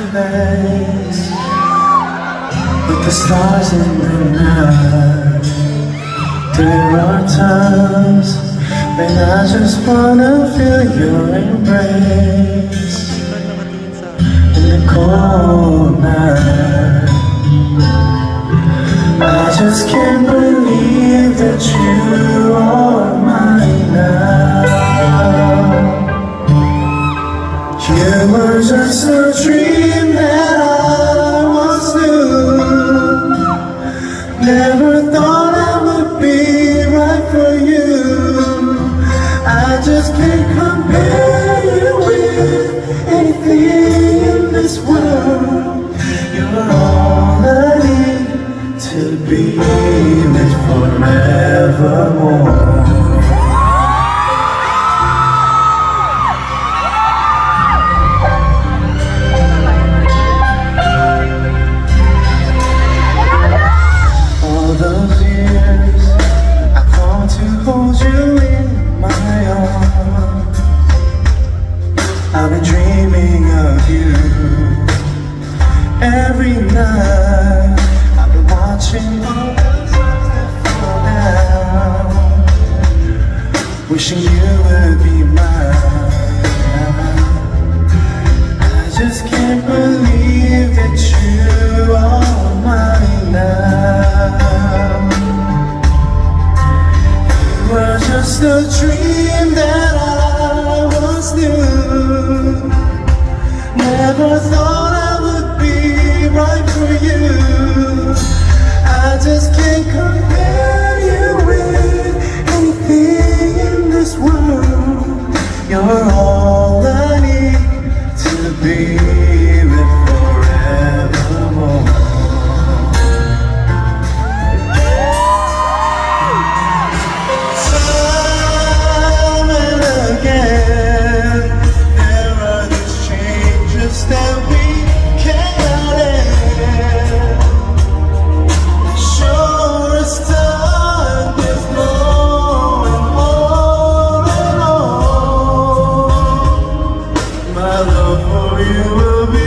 place with the stars in the night. There are times when I just wanna feel your embrace in the cold night. I just can't believe that you are mine now. You were just a dream that I once knew. Never thought I would be right for you. I just can't compare you with anything in this world. You're all I need to be with forevermore. I've been dreaming of you every night. I've been watching all the stars that fall down, wishing you would be mine. I just can't believe that you are mine now. You were just a dream that I once knew. Never thought I would be right for you. I just can't compare you with anything in this world. You're all I need to be with forevermore. Time and again, there are these changes that we cannot end. Sure as time is blowing on and on, my love for you will be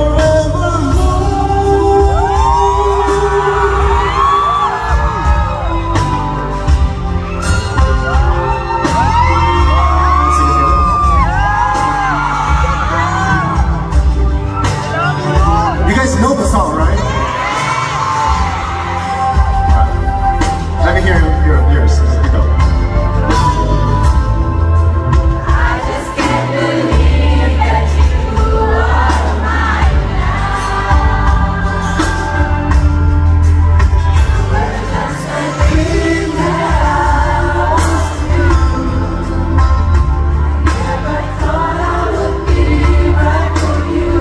know the song, right? Let me hear yours. Here we go. I just can't believe that you are mine now. You were just a dream that I once knew. Never thought I would be right for you.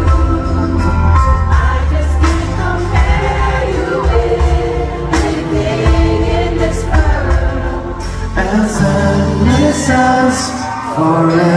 As endless as forever.